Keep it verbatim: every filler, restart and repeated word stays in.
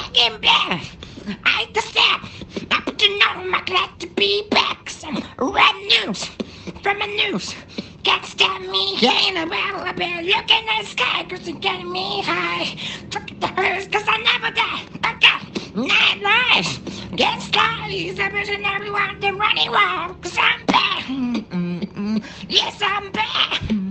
fucking bad. I hate the step. I put to know I'm glad to be back. Some red news from the news. Can't stop me, ain't a battle. I've been looking at the sky, cause you're getting me high. Fuck the hurts, cause I never die. I got nine lives. Get skies, I'm pushing everyone, they're running wild, cause I'm bad. Mm-mm-mm. Yes, I'm bad.